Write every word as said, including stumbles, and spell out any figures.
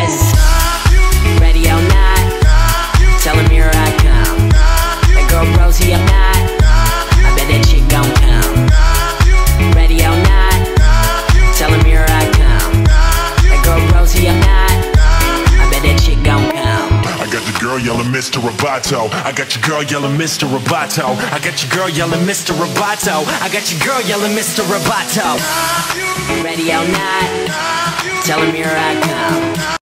is. Ready or not, tell him here I come. That girl Rosie, I'm not. I bet that chick gon' come. Ready or not, tell him here I come. That girl Rosie, I'm not. I bet that chick gon' come. I got your girl yelling Mister Roboto. I got your girl yelling Mister Roboto. I got your girl yelling Mister Roboto. I got your girl yelling Mister Roboto. Ready or not, tell him here I come.